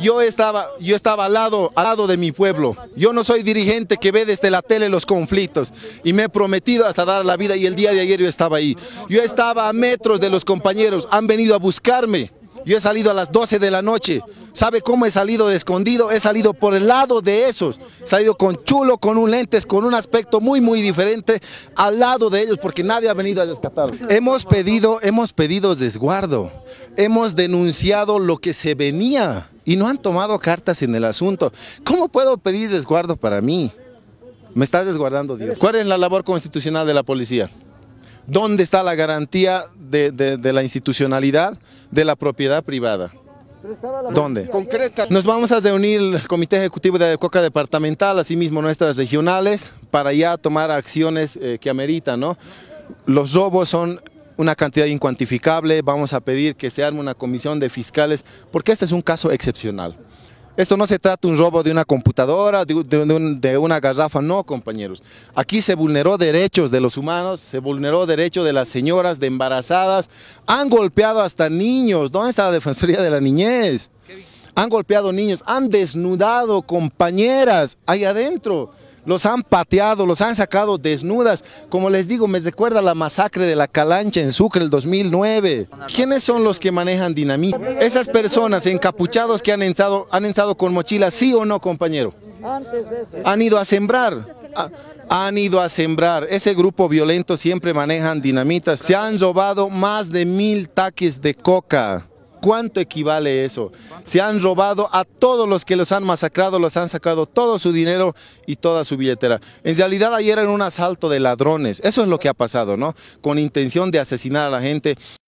Yo estaba al lado de mi pueblo. Yo no soy dirigente que ve desde la tele los conflictos y me he prometido hasta dar la vida y el día de ayer yo estaba ahí. Yo estaba a metros de los compañeros, han venido a buscarme. Yo he salido a las 12 de la noche. ¿Sabe cómo he salido de escondido? He salido por el lado de esos. He salido con chulo, con un lentes, con un aspecto muy diferente al lado de ellos porque nadie ha venido a rescatarlos. Hemos pedido resguardo. Hemos denunciado lo que se venía y no han tomado cartas en el asunto. ¿Cómo puedo pedir resguardo para mí? Me está resguardando Dios. ¿Cuál es la labor constitucional de la policía? ¿Dónde está la garantía de la institucionalidad de la propiedad privada? ¿Dónde? Nos vamos a reunir el Comité Ejecutivo de Adecoca Departamental, asimismo nuestras regionales, para ya tomar acciones que ameritan, ¿no? Los robos son una cantidad incuantificable, vamos a pedir que se arme una comisión de fiscales, porque este es un caso excepcional. Esto no se trata de un robo de una computadora, de una garrafa, no, compañeros. Aquí se vulneró derechos de los humanos, se vulneró derechos de las señoras, de embarazadas. Han golpeado hasta niños. ¿Dónde está la Defensoría de la Niñez? Han golpeado niños, han desnudado compañeras ahí adentro. Los han pateado, los han sacado desnudas. Como les digo, me recuerda la masacre de la Calancha en Sucre el 2009. ¿Quiénes son los que manejan dinamita? Esas personas encapuchados que han ensado con mochilas, ¿sí o no, compañero? Han ido a sembrar. Han ido a sembrar. Ese grupo violento siempre manejan dinamitas. Se han robado más de 1000 taques de coca. ¿Cuánto equivale eso? Se han robado a todos los que los han masacrado, los han sacado todo su dinero y toda su billetera. En realidad ayer era un asalto de ladrones, eso es lo que ha pasado, ¿no? Con intención de asesinar a la gente.